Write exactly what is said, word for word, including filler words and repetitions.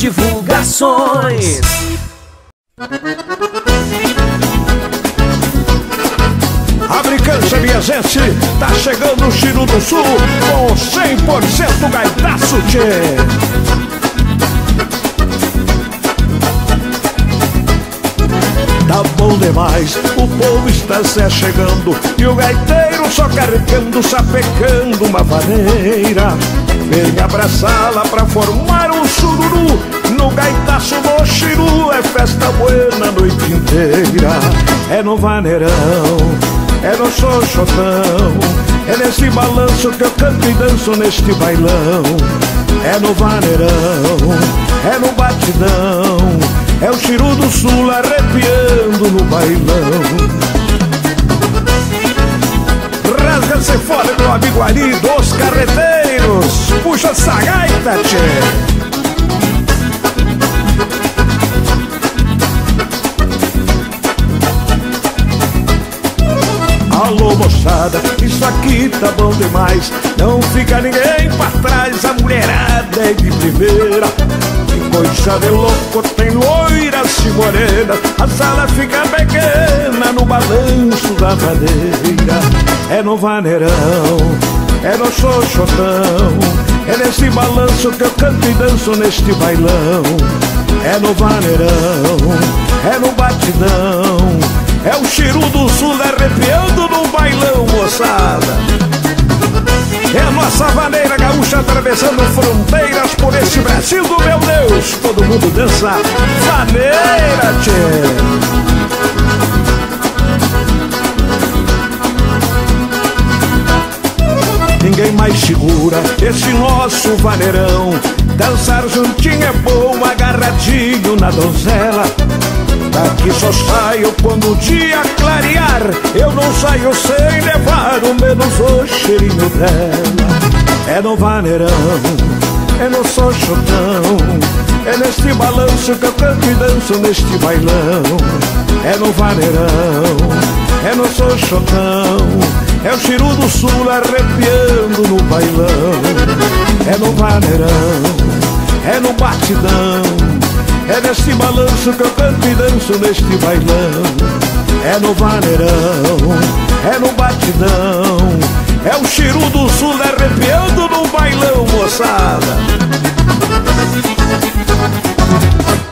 Divulgações. A Brincância, minha gente, tá chegando o Chiru do Sul com cem por cento gaitaço, tchê. Tá bom demais, o povo está se achegando e o gaiteiro só carregando, sapecando uma vaneira. Vem abraçá-la pra formar um sururu. No gaitaço do Chiru é festa buena a noite inteira. É no vaneirão, é no xoxotão, é nesse balanço que eu canto e danço neste bailão. É no vaneirão, é no batidão, é o Chiru do Sul arrepiando no bailão. Rasga-se fora, meu amigo Ari dos carreteiros. Puxa essa gaita, tchê. Alô, moçada, isso aqui tá bom demais. Não fica ninguém pra trás, a mulherada é de primeira. Que coisa de louco, tem loiras e morenas. A sala fica pequena no balanço da madeira. É no vaneirão, é no xoxotão, é nesse balanço que eu canto e danço neste bailão. É no vaneirão, é no batidão, é o Chiru do Sul arrepiando no bailão, moçada. É a nossa vaneira gaúcha atravessando fronteiras por esse Brasil do meu Deus. Todo mundo dança vaneira, tchê. Ninguém mais segura esse nosso vaneirão. Dançar juntinho é bom, agarradinho na donzela. Daqui só saio quando o dia clarear. Eu não saio sem levar o menos o cheirinho dela. É no vaneirão, é no xoxotão, é neste balanço que eu canto e danço neste bailão. É no vaneirão, é no xoxotão, é o Chiru do Sul arrepiando no bailão. É no vaneirão, é no batidão, é nesse balanço que eu canto e danço neste bailão. É no vaneirão, é no batidão, é o Chiru do Sul arrepiando no bailão, moçada.